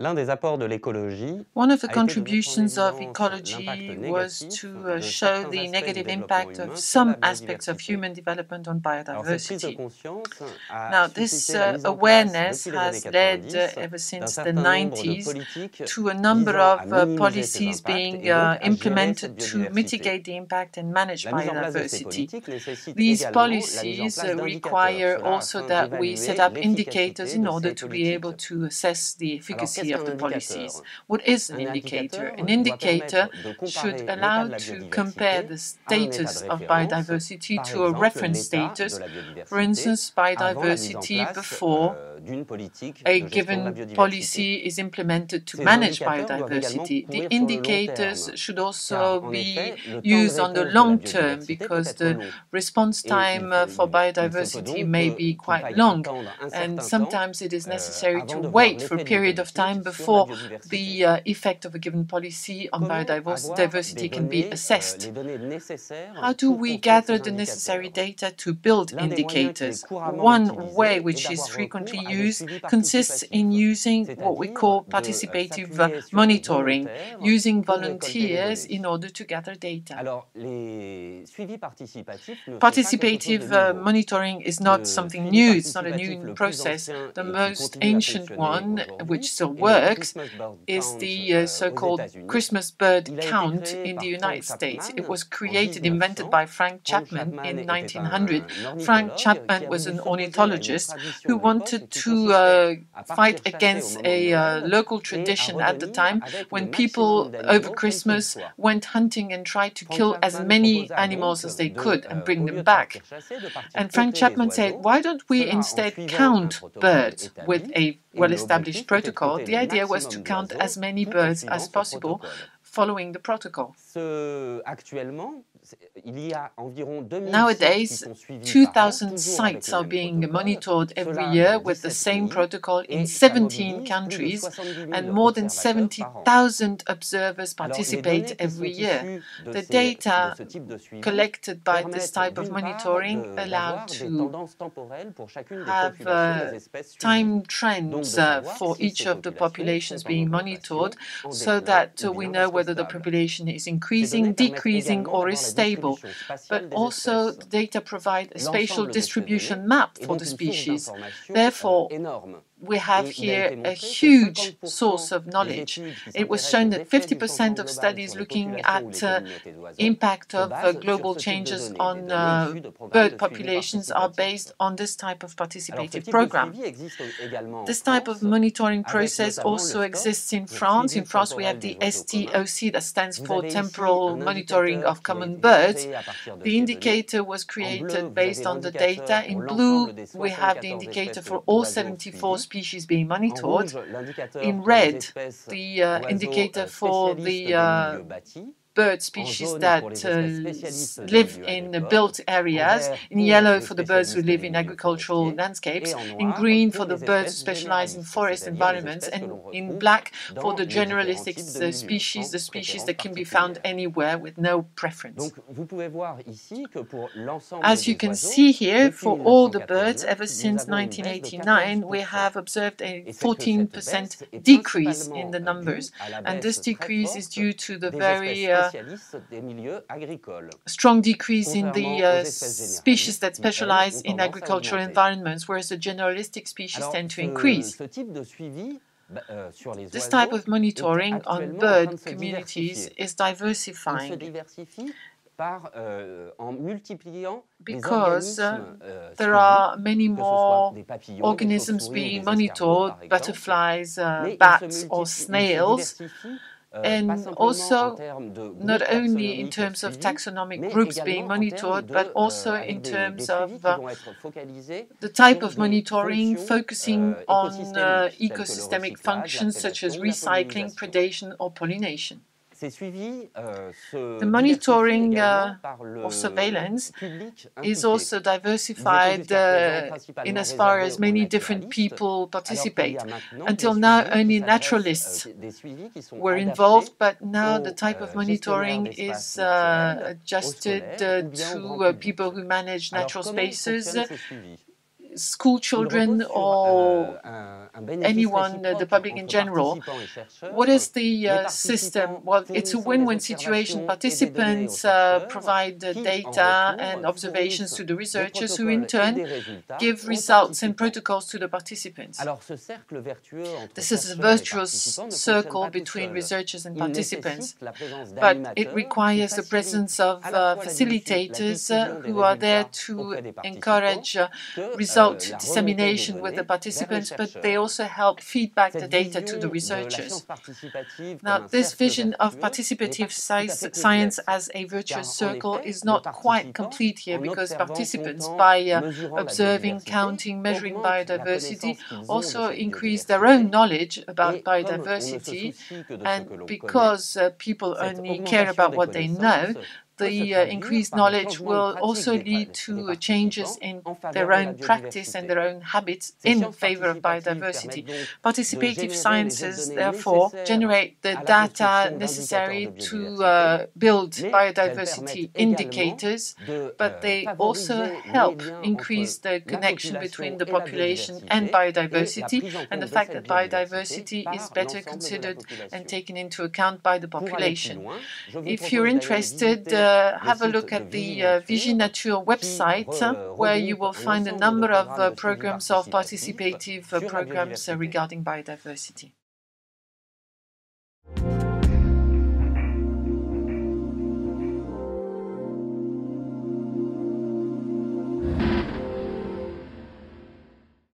L'un des apports de l'écologie One of the a été de mettre en contributions of évidence ecology l'impact was négatif to de show certains the aspects du negative développement impact of humain sur some la aspects of biodiversité. human development on Alors cette prise de biodiversity. conscience a Now, this suscité la mise en place awareness depuis les années has led 90 ever d'un since the certain nombre de 90s politiques to a number visant of à minimiser ces policies impacts being et donc à gérer cette implemented to biodiversité. mitigate the impact and manage La mise en place de ces biodiversity. politiques nécessite These également la mise en policies place d'indicateurs, require cela also afin that we set d'évaluer up indicators l'efficacité in de order ces to be politiques. able to assess the Alors qu'est-ce efficacy of qu'un the policies. indicateur? What is an Un indicator? indicateur An doit indicator permettre de should comparer l'état allow de la to compare biodiversité the à un état de status of référence, biodiversity par to a exemple reference l'état de status, la for biodiversité instance, avant la mise en biodiversity place before d'une politique a de gestion de la given biodiversité. policy is implemented to Ces manage indicateurs doivent également biodiversity. The courir sur le long indicators terme, should car also en be effet, le temps de used on the réponse de la long term biodiversité peut because être the long. response Et time for il se peut biodiversity donc may be qu'il quite faille long, attendre un and certain temps sometimes it is necessary avant to de voir wait for a l'effet d'une period of time politique sur la before biodiversité. the effect of a given policy on Comment avoir des biodiversity can be données, assessed. les données nécessaires How do pour we construire gather ces the necessary indicateurs? data to build L'un des moyens qui est indicators? couramment One way utilisé est which is d'avoir frequently recours à des used suivis consists in participatifs, using what we c'est-à-dire call de participative s'appuyer sur des monitoring, volontaires using pour récolter les volunteers données. in order to gather data. Alors, les suivis participatifs ne sont pas quelque chose de Participative nouveau. monitoring is not Le something suivi new, it's not a participatif new le plus process. ancien The et qui most continue à ancient fonctionner one, aujourd'hui which still est le works, Christmas Bird is Count the aux so-called États-Unis. Christmas bird Il a été count créé in the par United Frank States. It Chapman was en created, invented 1900. by Frank Frank Chapman Chapman in était 1900. un Frank ornithologue qui Chapman a was voulu an s'opposer à une ornithologist tradition who de l'époque wanted qui to consistait à fight partir chasser au against moment de a Noël local et à tradition at the revenir time avec le when maximum people over d'animaux, quels qu'ils Christmas soient. went hunting and tried to Frank kill as Chapman many proposa animals donc as they de, could and bring au them lieu de back. partir chasser, de partir And Frank compter les Chapman said, oiseaux, why don't we cela en instead suivant un count protocole birds with établi, a et well-established l'objectif était de protocol? compter The le idea was to maximum count d'oiseaux as many tout en birds suivant as ce possible protocole. following the protocol. Actuellement, il y a environ 2000 sites qui Nowadays, sont suivis par an, 2,000 toujours avec sites le are même being protocole, monitored every cela year dans with the 17 same pays, protocol in et ça 17 mobilise plus de countries, 70 and 000 more than observateurs par an. 70,000 observers Alors, les participate données qui every sont year. issues de The de data ce type de suivi collected by this permettent type of d'une part monitoring allow d'avoir des to tendances temporelles pour chacune des have populations des espèces suivies. time Donc trends de savoir for si each ces of the populations populations sont en being augmentation, monitored en so déclin that ou we bien know restent whether the stables. population is Ces increasing, données permettent decreasing, également or is d'avoir la stable. distribution But spatiale des also, espèces. the data provide a spatial L'ensemble de ces distribution données map est for donc the une source species. d'information Therefore, énorme. we have Et il a here été a montré que huge 50% source of des knowledge. études qui It was s'intéressent shown aux that effets du 50% changement of global studies sur les looking populations ou les at communautés d'oiseaux impact se of basent sur global ce type de changes données, on des données issues de programmes bird de suivi populations are participatif. based on this type of Alors, ce participative type de program. suivi existe également en This type of France, monitoring avec process notamment also le exists in STOC pour France. suivi In France, we have temporel the des oiseaux communs. STOC, that stands Vous for avez ici Temporal un Monitoring indicateur of qui a Common été Birds. créé à partir de The ces données. indicator was En bleu, created vous avez based on the l'indicateur data. pour In l'ensemble blue, des we have the 74 indicator espèces for all d'oiseaux 74 suivies. species being En monitored. rouge, l'indicateur In pour les red, espèces the d'oiseaux indicator for spécialistes the des milieux bâtis. bird En species jaune that pour les espèces spécialistes des live milieux in agricoles. built En areas, vert in pour yellow les for the birds who spécialistes live des in milieux agricultural forestiers. landscapes, Et en in noir green pour for the les birds who espèces specialize in généralistes, forest c'est-à-dire les environments, espèces que and l'on in retrouve black for dans the les différents generalistic types de milieux, species, sans the species préférence that can be found particulière. anywhere with no preference. Donc, vous pouvez voir ici que pour l'ensemble As you des can oiseaux, see here, depuis for all the birds, 1989, ever nous since avons une baisse de 1989, we 14%. have observed a Et cette 14% baisse est decrease in principalement the numbers. due à la And this baisse très decrease is forte due to the des very espèces spécialistes des milieux agricoles. strong decrease in Contrairement the aux espèces species that généralistes qui, elles, specialize ont in tendance à agricultural augmenter. environments, whereas the generalistic species Alors, tend to increase. ce type de suivi sur les This type oiseaux of monitoring est on actuellement en train de bird se communities diversifier. is Il se diversifying diversifie en multipliant les because organismes there suivis, are many que ce soit more des papillons, des organisms chauves-souris ou being des escargots, monitored, par exemple. butterflies, Mais bats, il se or snails, diversifie pas and simplement en also termes de not groupes only in taxonomiques terms of suivis, taxonomic mais groups being également en termes monitored, de, but also in avec des terms of suivis qui vont être focalisés the type sur of des monitoring fonctions focusing on écosystémiques, telles que le ecosystemic recyclage, la functions such as prédation ou la recycling, pollinisation. predation, or pollination. Ces suivis se The diversifient monitoring également par le or surveillance public is impliqué. also Ils étaient diversified jusqu'à présent in principalement as far réservés as aux many different naturalistes, people alors qu'il y participate. a maintenant Until des now, suivis qui only s'adressent, naturalists des suivis qui sont were adaptés involved, but now the aux type of gestionnaires monitoring d'espaces is naturels, aux adjusted scolaires ou bien au grand to public. people who manage Alors natural comment spaces. fonctionnent ces suivis? school children or anyone, the public in general. What is the system? Well, it's a win-win situation. Participants provide data and observations to the researchers, who in turn give results and protocols to the participants. This is a virtuous circle between researchers and participants, but it requires the presence of facilitators who are there to encourage result dissemination with the participants, but they also help feedback the data to the researchers. Now, this vision of participative science as a virtuous circle is not quite complete here, because participants, by observing, counting, measuring biodiversity, also increase their own knowledge about biodiversity, and because people only care about what they know, the increased knowledge will also lead to changes in their own practice and their own habits in favor of biodiversity. Participative sciences, therefore, generate the data necessary to build biodiversity indicators, but they also help increase the connection between the population and biodiversity, and the fact that biodiversity is better considered and taken into account by the population. If you're interested, have a look at the Viginature website, where you will find a number of programs of participative programs regarding biodiversity.